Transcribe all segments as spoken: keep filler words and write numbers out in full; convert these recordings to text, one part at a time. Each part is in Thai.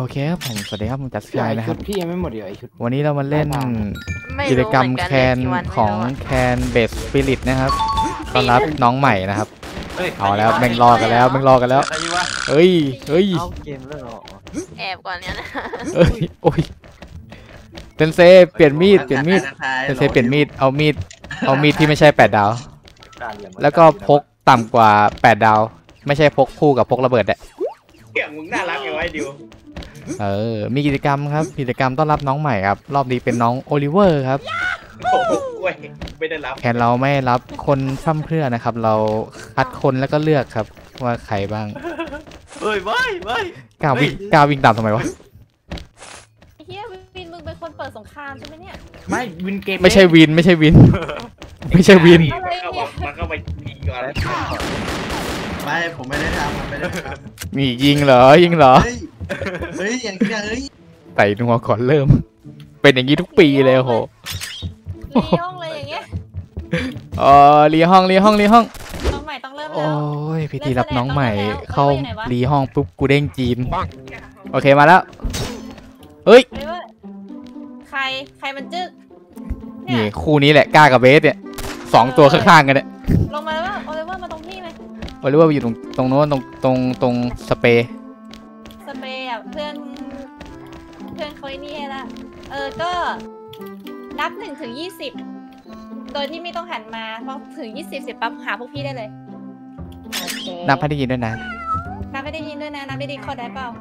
โอเคครับผมสวัสดีครับผมจัสกายนะครับพี่ยังไม่หมดเดี๋ยวไอชุดวันนี้เรามาเล่นกิจกรรมแคนของแคนเบสสปิริตนะครับต้อนรับน้องใหม่นะครับเอาแล้วแม่งรอกันแล้วแม่งรอกันแล้วเฮ้ยเฮ้ยเอาเกมเรื่องแอบก่อนเนี้ยนะเอ้ยโอ้ยเซนเซเปลี่ยนมีดเปลี่ยนมีดเซนเซเปลี่ยนมีดเอามีดเอามีดที่ไม่ใช่แปดดาวแล้วก็พกต่ำกว่าแปดดาวไม่ใช่พกคู่กับพกระเบิดแหละเกี่ยงมึงน่ารักอย่างไว้ดิวเออมีกิจกรรมครับกิจกรรมต้อนรับน้องใหม่ครับรอบนี้เป็นน้องโอลิเวอร์ครับโอ้โหไม่ได้รับแคนเราไม่รับคนพร่ำเพรื่อนะครับเราคัดคนแล้วก็เลือกครับว่าใครบ้างเฮ้ยไม่ไม่ก้าววิ่งก้าววิ่งตามทำไมวะเฮียวินมึงเป็นคนเปิดสงครามใช่ไหมเนี่ยไม่วินเกมไม่ใช่วินไม่ใช่วินไม่ใช่วินมันเข้าไปยิงก่อนไม่ผมไม่ได้ทำผมไม่ได้ทำมียิงเหรอยิงเหรอเฮ้ยอย่างนี้เฮ้ยไต่นัวก่อนเริ่มเป็นอย่างนี้ทุกปีเลยโหรีห้องเลยอย่างเงี้ยอ๋อรีห้องรีห้องรีห้องน้องใหม่ต้องเริ่มแล้วโอ้ยพิธีรับน้องใหม่เข้ารีห้องปุ๊บกูเด้งจีนโอเคมาแล้วเฮ้ยใครใครมันจึ๊กนี่คู่นี้แหละก้ากับเบสเนี่ยสองตัวข้างๆกันเนี่ยลงมาแล้วว่าโอลิเวอร์มาตรงที่ไหมโอลิเวอร์อยู่ตรงตรงโน้นตรงตรงตรงสเปรย์สเปรย์อ่ะเพื่อนเพื่อนเขาไอ้นี่ละเออก็นับหนึ่งถึงยี่สิบโดยที่ไม่ต้องหันมาพอถึงยี่สิบเสร็จปั๊บหาพวกพี่ได้เลยนับให้ได้ยินด้วยนะนับไม่ได้ยินด้วยนะนับได้ดีคอได้เปล่า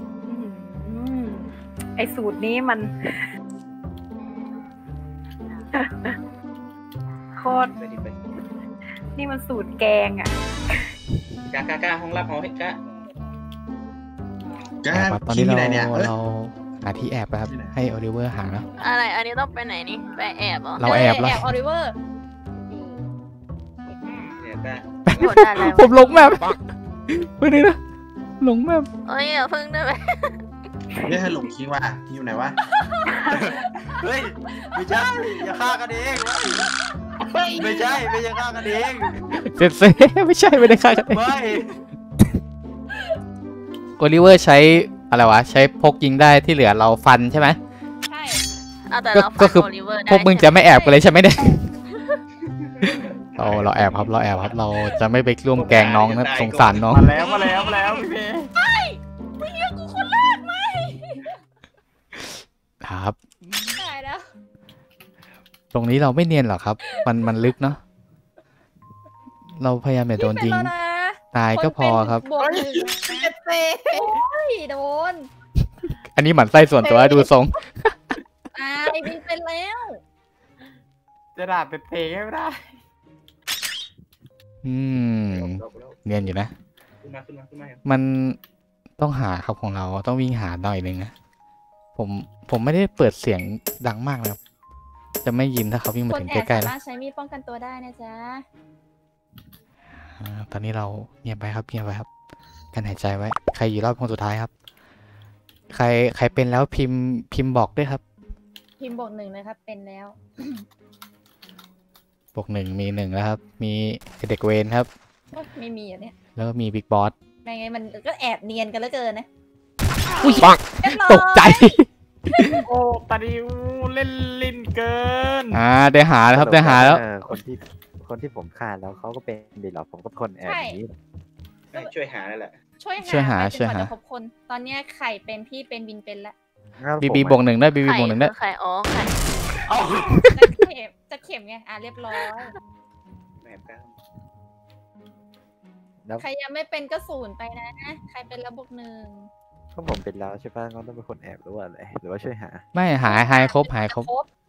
ไอสูตรนี้มันโคตรนี่มันสูตรแกงอ่ะกากากาห้องรับห้องเฮ็ดกะตอนนี้เราเราหาที่แอบครับให้โอลิเวอร์หาแล้วอะไรอันนี้ต้องไปไหนนี่ไปแอบเหรอเราแอบแล้วแอบโอลิเวอร์ผมหลงแมพไปนี่นะหลงแมพเอ้ยอย่าพึ่งได้ไหมไม่ให้หลงคิดว่าอยู่ไหนวะเฮ้ยไม่ใช่อย่าฆ่ากันเองไม่ใช่ไม่ใช่ฆ่ากันเองเซ็ตเซ่ไม่ใช่ไม่ได้ฆ่ากันเองไม่โอลิเวอร์ใช้อะไรวะใช้พกยิงได้ที่เหลือเราฟันใช่ไหมใช่ก็คือพวกมึงจะไม่แอบกันเลยใช่ไหมเนี่ยเราเราแอบครับเราแอบครับเราจะไม่ไปร่วมแกงน้องนะสงสารน้องมาแล้วมาแล้วมาแล้วพี่เฮ้ยมึงเรียกกูคนแรกไหมครับตายแล้วตรงนี้เราไม่เนียนหรอกครับมันมันลึกเนาะเราพยายามอย่าโดนยิงตายก็พอครับโอ้ยโดนอันนี้หมั่นไส้ส่วนตัวดูทรงตายบินเป็นแล้วจะด่าเตะๆไม่ได้อืมเนียนอยู่นะมันต้องหาครับของเราต้องวิ่งหาหน่อยนึงนะผมผมไม่ได้เปิดเสียงดังมากนะครับจะไม่ยินถ้าเขาวิ่งมาถึงใกล้ๆแล้วสามารถใช้มีดป้องกันตัวได้นะจ๊ะตอนนี้เราเงียบไปครับเงียบไปครับกันหายใจไว้ใครอยู่รอบคนสุดท้ายครับใครใครเป็นแล้วพิมพ์พิมพ์บอกด้วยครับพิมพ์บอกหนึ่งเลยครับเป็นแล้วบอกหนึ่งมีหนึ่งแล้วครับมีเด็กเวนครับไม่มีอ่ะเนี่ยแล้วก็มีบิ๊กบอสยังไงมันก็แอบเนียนกันเหลือเกินนะอุ้ยตกใจโอ้ตาดิวเล่นลิ้นเกินอ่าได้หาแล้วครับได้หาแล้วคนที่คนที่ผมฆ่าแล้วเขาก็เป็นดีหรอผมก็คนแอบนี้ช่วยหาแล้วแหละช่วยหาช่วยหาช่วยหาครบคนตอนนี้ไข่เป็นพี่เป็นบินเป็นแล้วบีบีบวกหนึ่งได้บีบีบวกหนึ่งได้ไข่อ๋อไข่จะเข็มจะเข็มไงอ่ะเรียบร้อยใครยังไม่เป็นก็ศูนย์ไปนะใครเป็นระบบหนึ่งก็ผมเป็นแล้วใช่ป่ะก็ต้องเป็นคนแอบหรือว่าอะไรหรือว่าช่วยหาไม่หายหายครบหายครบ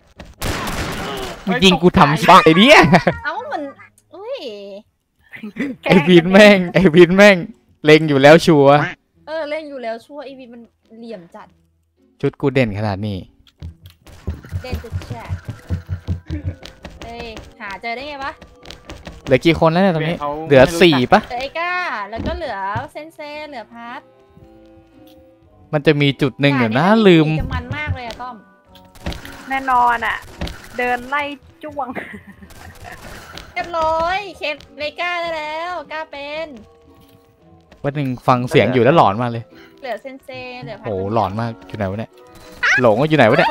ยิงกูทำไอ้เนี่ยเอ้ามันอุ้ยไอวินแม่งไอวินแม่งเล็งอยู่แล้วชัวร์เออเล็งอยู่แล้วชัวร์ไอวินมันเหลี่ยมจัดชุดกูเด่นขนาดนี้เด่นจุดแฉกเอ้ยหาเจอได้ไงวะเหลือกี่คนแล้วเนี่ยตอนนี้เหลือสี่ปะเหลือไอ้ก้าแล้วก็เหลือเซนเซ่เหลือพาร์ทมันจะมีจุดหนึ่งอยู่นะลืมจะมันมากเลยอะต้อมแน่นอนอ่ะเดินไล่จ้วงเรียบร้อยเคสเลก้าได้แล้วก้าเป็นวันหนึ่งฟังเสียงอยู่แล้วหลอนมาเลยเหลือเซนเซเหลือพันโอ้หลอนมากอยู่ไหนวะเนี่ยหลงว่าอยู่ไหนวะเนี่ย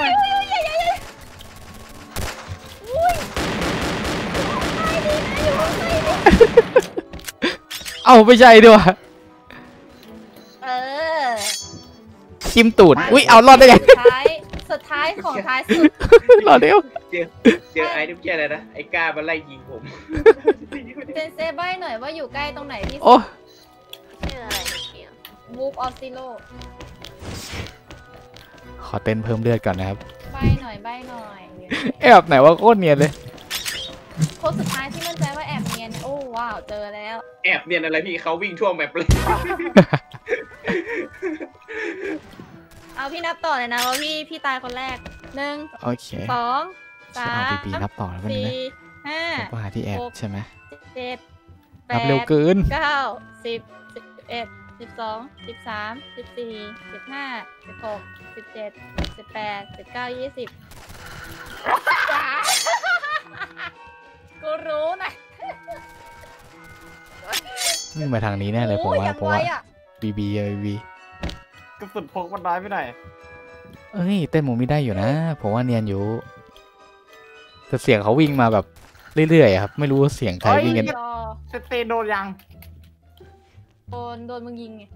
เอ้าไม่ใช่ด้วยเออจิ้มตูดอุ้ยเอารอดได้ไงสุดท้ายสุดท้ายของท้ายสุดรอดเดียวเจอเจอไอ้ทุกแค่อะไรนะไอ้กล้ามาไล่ยิงผมเซนเซใบ้หน่อยว่าอยู่ใกล้ตรงไหนที่สุโอ้ดชื่ออะไรเนี่ยวูฟออฟซิโลขอเต้นเพิ่มเลือดก่อนนะครับใบ้หน่อยใบ้หน่อยแอบไหนว่าโคตรเนียนเลยโค้ดสุดท้ายที่มั่นใจว่าแอบเนียนโอ้ว้าวเจอแล้วแอบเนียนอะไรพี่เขาวิ่งทั่วแมปเลยเอาพี่นับต่อเลยนะว่าพี่พี่ตายคนแรกหนึ่งโอเคสองสาเอามปีปีนับต่อแล้ววันนี้สี่นะห้าผมว่าที่แอบใช่ไหมเจ็ดแปนัดบเร็วเกินเก้าสิบสิบเอ็ดสิบสองสิบสามสิบสี่สิบห้าสิบหกสิบเจ็ดสิบแปดสิบเก้ายี่สิบกูรู้นะวิ่งมาทางนี้แน่เลยผมโอ้ว่าอย่างเพราะไวว่าอ่ะบีบีบีบีกระสุนพกมันร้ายไปไหนเอ้ยเต้นหมูไม่ได้อยู่นะผมว่าเนียนอยู่แต่เสียงเขาวิ่งมาแบบเรื่อยๆอะครับไม่รู้ว่าเสียงใครวิ่งกันรอเซนเซโดนยังโดนโดนมึงยิงไง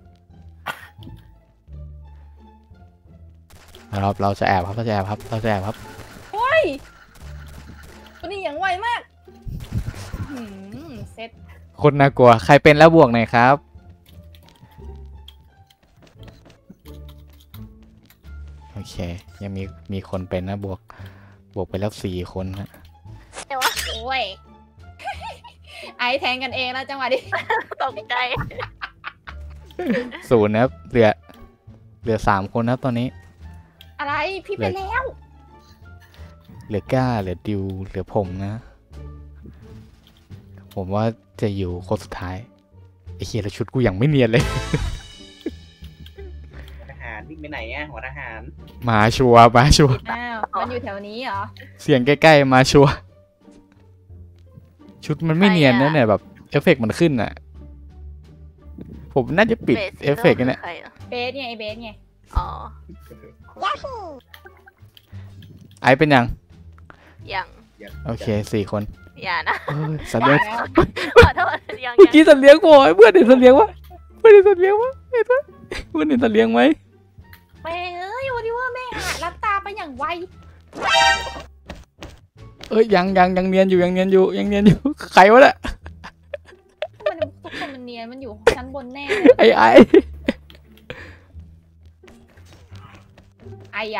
เราเราจะแอบครับเราจะแอบครับเราจะแอบครับเฮ้ยคนนี้อย่างไวมากหืมเซ็ตคนน่ากลัวใครเป็นแล้วบวกหน่อยครับโอเคยังมีมีคนเป็นนะบวกบวกไปแล้วสี่คนนะแต่ว่าโอ้ย ไอแทงกันเองแล้วจังหวะนี้ตกใจศูนย์นะครับเหลือเหลือสามคนนะครับตอนนี้อะไรพี่ไปแล้วเหลือก้าเหลือดิวเหลือผมนะ ผมว่าจะอยู่คนสุดท้ายไอ้เหี้ยแล้วชุดกูยังไม่เนียนเลยทหารวิ่งไปไหนอ่ะหัวทหารมาชัวร์มาชัวร์อ้าวมันอยู่แถวนี้เหรอเสียงใกล้ๆมาชัวร์ชุดมันไม่เนียนนะเนี่ยแบบเอฟเฟกต์มันขึ้นอ่ะ ผมน่าจะปิดบสเอฟเฟกต์เนี่ยใครอะเบสไงไอเบสไงอ๋อไอเป็นยังยังโอเคสี่คนอย่านะเอ้ยสัตว์เลี้ยงขอโทษยังเมื่อยังกี้สัตว์เลี้ยงกูบอกให้เพื่อนเห็นสัตว์เลี้ยงวะเพื่อนเห็นสัตว์เลี้ยงวะเห็นปะเพื่อนเห็นสัตว์เลี้ยงไหมแม่เอ้ยวันนี้ว่าแม่หารับตาไปอย่างไวเอ้ยยังยังยังเนียนอยู่ยังเนียนอยู่ยังเนียนอยู่ใครวะเนี่ยมันทุกคนมันเนียนมันอยู่ชั้นบนแน่ไอ้ไอ้ไอ้อะ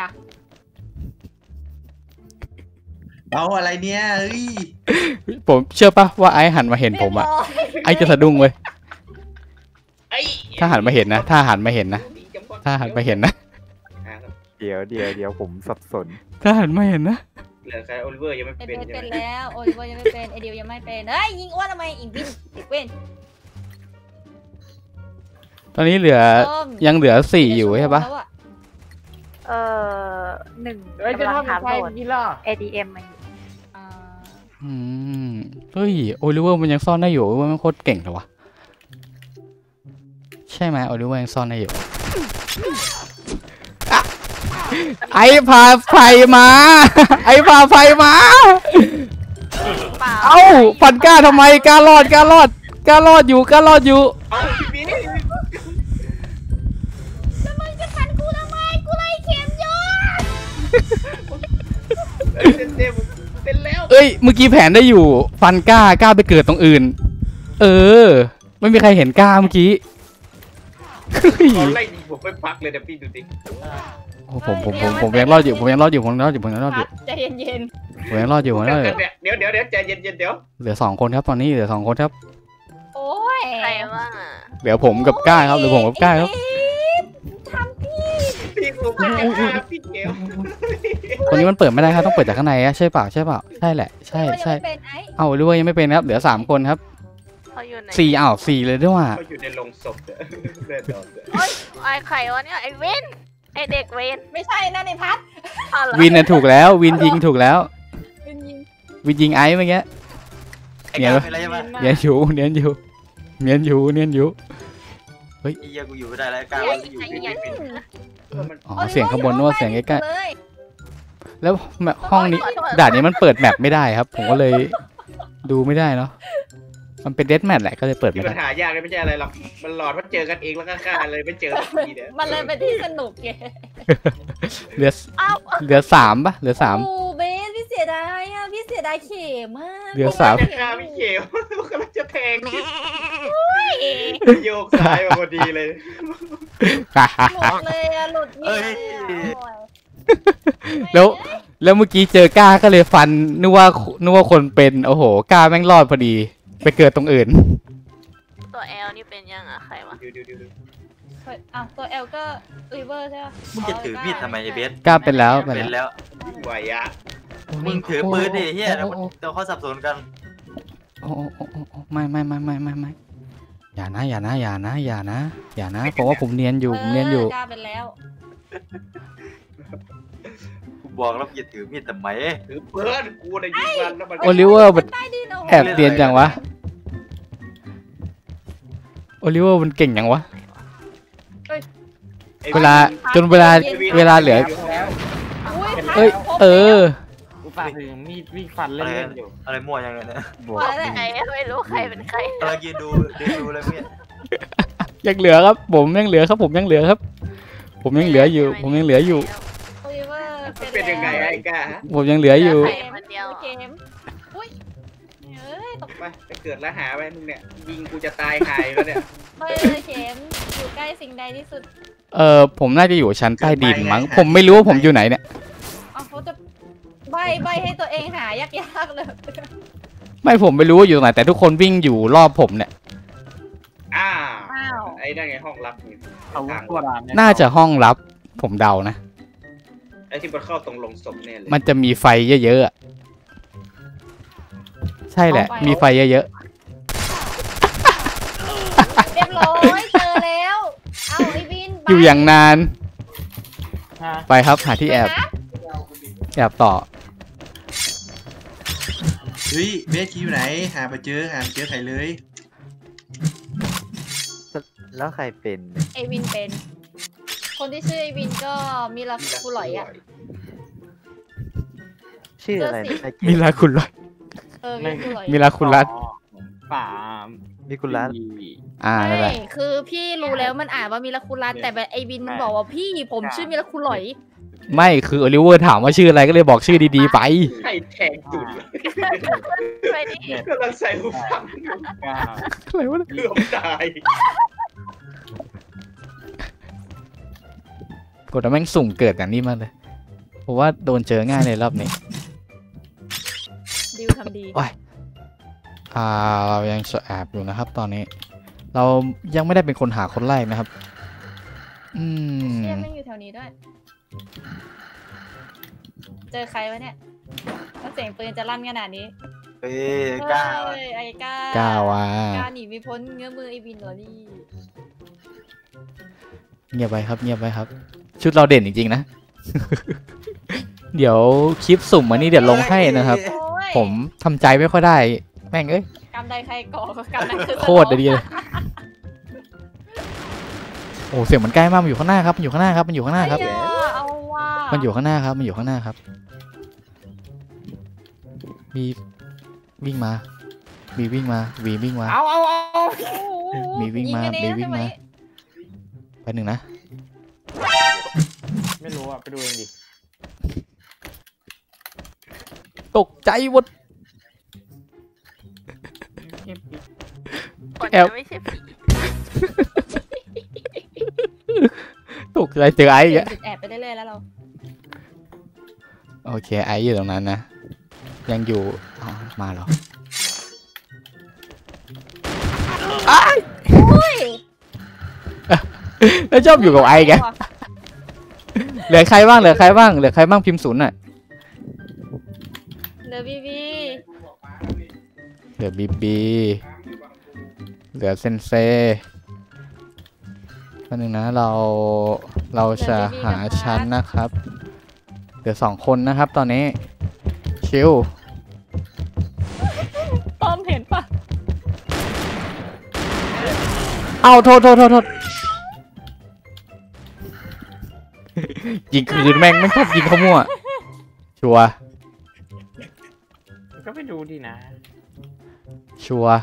เอาอะไรเนี่ยเฮ้ยผมเชื่อปะว่าไอ้หันมาเห็นผมอะไอ้จะสะดุ้งเว้ยไอ้ถ้าหันมาเห็นนะถ้าหันมาเห็นนะถ้าหันมาเห็นนะเดี๋ยวเดี๋ยวเดี๋ยวผมสับสนถ้าหันมาเห็นนะเหลือใครโอลิเวอร์ยังไม่ไอเบเป็นสใช่เป็นไหมแล้วโอลิเวอร์ยังไม่เป็นไอเดียวยังไม่เป็นเฮ้ยยิงอ้วนทำไมอีกบินอีกเว้นตอนนี้เหลือส้มยังเหลือสี่อยู่ใช่ปะแล้วอเออหนึ่งเฮ้ยจะกำลังทำถามไฟโหลดนี่ล่ะเอ ดี เอ็ม มาอยู่อ่าอืมเฮ้ยโอลิเวอร์มันยังซ่อนได้อยู่ว่ามันโคตรเก่งเลยวะใช่ไหมโอลิเวอร์ยังซ่อนได้อยู่อะไอ้พาไฟมา ไอ้พาไฟมาเปล่าเอ้าฟันกล้าทำไมกล้ารอดกล้ารอดกล้ารอดอยู่กล้ารอดอยู่เอาพี่บีแล้วมึงจะฟันกูทำไมกูไล่เข็มอยู่เต็มเต็มเป็นแล้วเอ้ยเมื่อกี้แผนได้อยู่ ฟันกล้ากล้าไปเกิดตรงอื่น เออ ไม่มีใครเห็นกล้าเมื่อกี้เฮ้ยตอนไล่ยิงผมไม่พักเลยเดี๋ยวพี่ดูดิโอ้ผมผมผมผมยังรอดอยู่ผมยังรอดอยู่ผมยังรอดอยู่ผมยังรอดอยู่ใจเย็นผมยังรอดอยู่ผมยังรอดอยู่เดี๋ยวเดี๋ยวเดี๋ยวใจเย็นเย็นเดี๋ยวเหลือสองคนครับตอนนี้เหลือสองคนครับๆโอ้ยใครบ้างอะเหลือผมกับกล้าครับเหลือผมกับกล้าครับไอ้เบสทำพี่พี่ผมไม่ได้ฆ่าพี่เกลคนนี้มันเปิดไม่ได้ครับต้องเปิดจากข้างในอะใช่เปล่าใช่เปล่าใช่แหละใช่ใช่ยังไม่เป็นไอ้เอ้าหรือว่ายังไม่เป็นครับเหลือสามคนครับเขาอยู่ไหนสี่อ้าวสี่เลยด้วยว่าเขาอยู่ในโรงศพเด้อเลือดดอกเด้อโอ๊ยไอ้ใครวะเนี่ยไอ้เวนไอ้เด็กเวนไม่ใช่นั่นในพัดอ้าวเหรอวินน่ะถูกแล้ววินยิงถูกแล้วเป็นยิงวินยิงไอ้เมื่อกี้ไอ้กาเป็นอะไรใช่ไหมเนียนอยู่เนียนอยู่เนียนอยู่เนียนอยู่ฮ้ยเฮียกูอยู่ไม่ได้แล้วกล้าว่าจะอยู่ที่นี่เป็นอ๋อเสียงข้างบนนึกว่าเสียงใกล้ๆแล้วห้องนี้ด่านนี้มันเปิดแมปไม่ได้ครับ ผมก็เลยดูไม่ได้เนาะมันเป็นเดธแมทแหละก็เลยเปิดที่ไม่ปัได้ญหายากเลยไม่ใช่อะไรหรอกมันหลอดว่าเจอกันเองแล้วก็ฆ่าเลยไม่เจอสักทีเนี่ยมันเลยเป็นที่สนุกไงเหลือเหลือสามปะเหลือสามโอ้เบสพี่เสียดายอ่ะพี่เสียดายเข็มมากเหลือสามจะฆ่าไม่เขียวกำลังจะแทงโยกซ้ายมาพอดีเลยหลุดเลยอะหลุดเงี้ยแล้วแล้วเมื่อกี้เจอก้าก็เลยฟันนึกว่านึกว่าคนเป็นโอ้โหก้าแม่งรอดพอดีไปเกิดตรงอื่นตัวแอลนี่เป็นยังอ่ะใครวะดูดูดูดูอ่ะตัวเอลก็ริเวอร์ใช่ป่ะมึงจะถือมีดทำไมไอ้เบสก้าเป็นแล้วไปเป็นแล้วแล้วไหวอะมึงถือปืนดิเฮียเดี๋ยวเดี๋ยวเขาสับสนกันโอ้โอ้โอ้โอ้โอ้ไม่ไม่ไม่ไม่ไม่ไม่อย่านะอย่านะอย่านะอย่านะอย่านะผมว่าผมเนียนอยู่ผมเนียนอยู่กล้าเป็นแล้วกูบอกแล้วอย่าถือมีดทำไมถือปืนกูในยิงมันแล้วมันโอลิเวอร์มันใต้ดินโอ้โหแอบเรียนจังวะโอลิเวอร์มันเก่งยังวะเวลาจนเวลาเวลาเหลืออุ้ยเอ้ยเออกูฝากถึงมีดวิ่งฟันเล่นๆอยู่อะไรมั่วยังไงเนี่ยบวกว่าแล้วใครไม่รู้ใครเป็นใครกำลังยืนดูยืนดูเลยเนี่ยยังเหลือครับ ผมยังเหลือครับ ผมยังเหลือครับ ผมยังเหลืออยู่ ผมยังเหลืออยู่โอลิเวอร์มันเป็นยังไงไอ้ก้าฮะผมยังเหลืออยู่ใครคนเดียวเกมอุ้ยเอ้ยตกไปไปเกิดแล้วหาไว้มึงเนี่ยยิงกูจะตายหายแล้วเนี่ยไปเลยเกมอยู่ใกล้สิ่งใดที่สุดเออผมน่าจะอยู่ชั้นใต้ดินมั้งผมไม่รู้ว่าผมอยู่ไหนเนี่ยอ๋อเขาจะใบใบให้ตัวเองหายากๆเลยไม่ผมไม่รู้ว่าอยู่ตรงไหนแต่ทุกคนวิ่งอยู่รอบผมเนี่ยอ้าอ้าวไอ้นั่นไงห้องลับนี่เอาทางตัวรานน่าจะห้องลับ ผมเดานะไอ้ที่มันเข้าตรงลงศพเนี่ยเลยมันจะมีไฟเยอะๆอะใช่แหละ มีไฟเยอะเรียบร้อยเจอแล้วเอาไอ้วินๆอยู่อย่างนานฮะไปครับหาที่แอบแอบต่อเฮ้ยเบสคิวไหนหาไปเจอหาไม่เจอใครเลยแล้วใครเป็นไอวินเป็น คนที่ชื่อไอวินก็มีละคุหลอยอ่ะชื่ออะไรนะไอ้เกมีลาคุณรัตเออมีคุหลอยมีลาคุณรัตป่ามีคุณร้านอ่านั่นแหใช่ละคือพี่รู้แล้วมันอ่านว่ามีละคุรัตแต่แบบไอวินมันบอกว่าพี่ผมชื่อมีละคุหลอยไม่คือโอลิเวอร์ถามว่าชื่ออะไรก็เลยบอกชื่อดีๆไปใครแทงจุดไปดิกำลังใส่หูฟังก้าอะไรวะเนี่ยเกือบตายกดแล้วแม่งสุ่มเกิดอย่างนี้มากเลยเพราะว่าโดนเจอง่ายเลยรอบนี้ดิวทำดีอ่าเรายังแอบอยู่นะครับ ตอนนี้ เรายังไม่ได้เป็นคนหาคนแรกนะครับ อืมเชี่ยไม่งอยู่แถวนี้ด้วย เจอใครวะเนี่ยแล้วเสียงปืนจะลั่นขนาดนี้เฮ้ยกล้าเฮ้ยไอ้ก้าก้าวอ่ะก้าหนีไม่พ้นเงื้อมือไอ้วินเหรอนี่เงียบไปครับ เงียบไปครับ ชุดเราเด่นจริงๆนะ เดี๋ยวคลิปสุ่มอันนี้เดี๋ยวลงให้นะครับโอ้ยผมทำใจไม่ค่อยได้ แม่งเอ้ยกำใดใครก่อกำนั้นคือโคตรดีเลย โอ้เสียงมันใกล้มากมันอยู่ข้างหน้าครับมันอยู่ข้างหน้าครับมันอยู่ข้างหน้าครับเอ้ยเอาว่ะมันอยู่ข้างหน้าครับ มันอยู่ข้างหน้าครับวีวิ่งมาวีวิ่งมาวีวิ่งมาเอาเอาเอาโอ้โหมีวิ่งมายิกันเอมีวิ่งมาใช่ไหไปหนึ่งนะไม่รู้อ่ะ ไปดูเองดิตกใจหมดคนแอลจะไม่ใช่ผีตกใจเจอไอ้เปลี่ยอะนจุดแอบไปเรื่อยๆแล้วเราโอเคไอ้อยู่ตรงนั้นนะ ยังอยู่อ๋อมาเหรออุ้ยแล้วชอบอยู่กับไอ้แกเหลือใครบ้างเหลือใครบ้างเหลือใครบ้างพิมพ์ศูนย์น่ะเหลือบีบีเหลือบีบีเหลือเซนเซแป๊บนึงนะเราเราจะหาชั้นนะครับเหลือสองคนนะครับ ตอนนี้ชิวต้อมเห็นปะเอาโทษโทษโทษโทษยิงคืนแม่งไม่ชอบยิงเขามั่วชัวร์ก็ไปดูดีนะชัวร์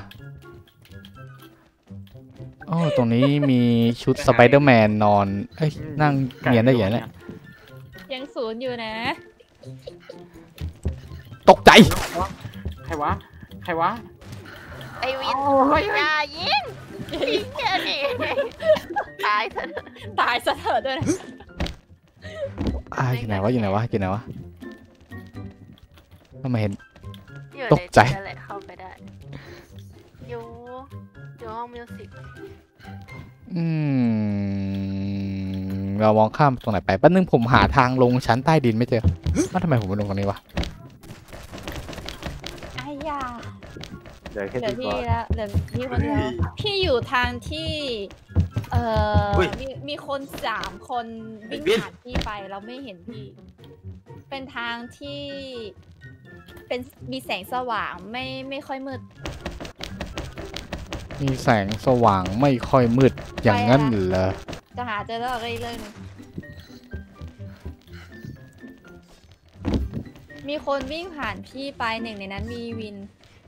โอ้ตรงนี้มีชุดสไปเดอร์แมนนอนเอ้ยนั่งเนียนได้อย่างนี้ยังศูนย์อยู่นะตกใจใครวะใครวะไอวินอย่ายิงยิงแค่นี้ตายเถอะตายซะเถอะด้วยนะอ่าอยู่ไหนวะอยู่ไหนวะอยู่ไหนวะทำไมเห็นอยู่ตกใจในนั้นแหละเข้าไปได้อยู่อยู่ห้องมิวสิกอืมเรามองข้ามตรงไหนไปแป๊บนึงผมหาทางลงชั้นใต้ดินไม่เจอว่าทำไมผมไปลงตรงนี้วะไอ้ยาเหลือแค่เหลือพี่บพี่อสแล้วเหลือพี่คนเดียวพี่อยู่ทางที่ เอ่ออุ้ยมีมีคนสามคนวิ่งไอ้บิ๊กผ่านพี่ไปเราไม่เห็นพี่ เป็นทางที่ เป็นมีแสงสว่างไม่ไม่ค่อยมืดมีแสงสว่างไม่ค่อยมืดอย่างนั้นเหรอจะหาเจอแล้วอะไรเรื่องหนึ่งมีคนวิ่งผ่านพี่ไปหนึ่งในนั้นมีวิน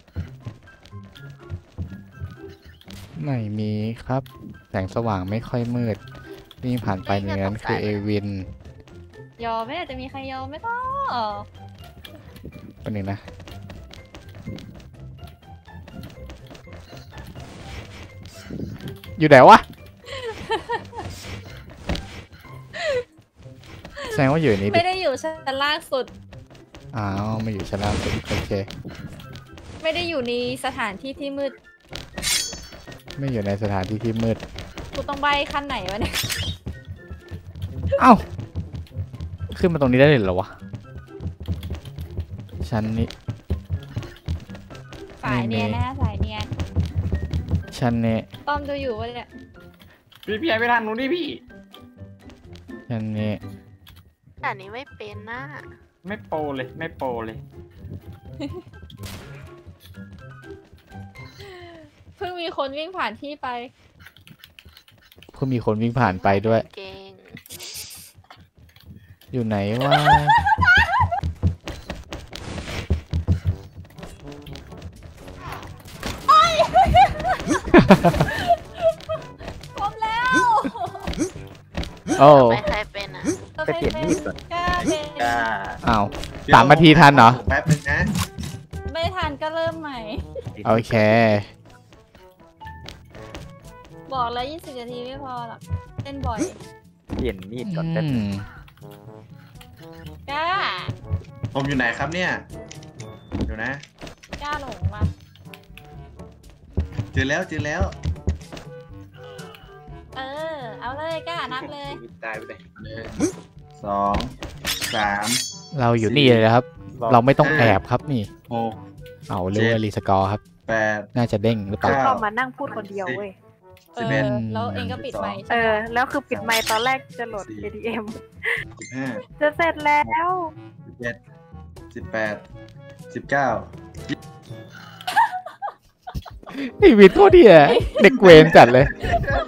ไม่มีครับแสงสว่างไม่ค่อยมืดวิ่งผ่านไปหนึ่งนั้นคือเอวินยอมไม่น่าจะมีใครยอมไม่ต้องเป็นหนึ่งนะอยู่ไหนวะ แสดงว่าอยู่ในนี้ดิไม่ได้อยู่ชั้นล่างสุดอ้าวไม่อยู่ชั้นล่างสุดโอเคไม่ได้อยู่ในสถานที่ที่มืดไม่อยู่ในสถานที่ที่มืดกูต้องใบขั้นไหนวะเนี่ยเอ้าขึ้นมาตรงนี้ได้เลยเหรอวะชั้นนี้สายเนียนไม่มีนะสายเนียนชั้นนี้ต้อมดูอยู่วะเนี่ยพี่พี่ไอไปทางนู้นดิพี่ชั้นนี้อันนี้ไม่เป็นนะไม่โปรเลยไม่โปรเลยเพิ่งมีคนวิ่งผ่านที่ไปเพิ่งมีคนวิ่งผ่านไปด้วยเก่งอยู่ไหนวะพร้อมแล้วโอ้ไม่ใครเป็นอ่ะไปเปลี่ยนมีดก่อนกล้าเป็นกล้าอ้าวสามนาทีทันเหรอแป๊บนึงนะไม่ทันก็เริ่มใหม่โอเคบอกแล้วยี่สิบนาทีไม่พอหรอกเล่นบ่อยเปลี่ยนมีดก่อนอืแป๊บนึงมกล้าผมอยู่ไหนครับเนี่ยเดี๋ยวนะกล้าหลงมาเจอแล้วเจอแล้วเออ เอาเลยกล้านับเลยตายไปเลยหนึ่งสองสามเราอยู่นี่เลยนะครับ เราไม่ต้องแอบครับนี่หกเอาเรื่องรีสกอร์ครับแปดน่าจะเด้งหรือเปล่าเก้าเรามานั่งพูดคนเดียวเว้ยเอสิบเอ็ดอ แล้วเองก็ปิดไมค์เอใช่ไหมอ แล้วคือปิดไมค์ตอนแรกจะโหลดสี่เอ ที เอ็มสิบห้าจะเสร็จแล้วสิบเจ็ดสิบแปดสิบเก้าไอวินโคตรเดียเด็กเวรจัดเลยเอ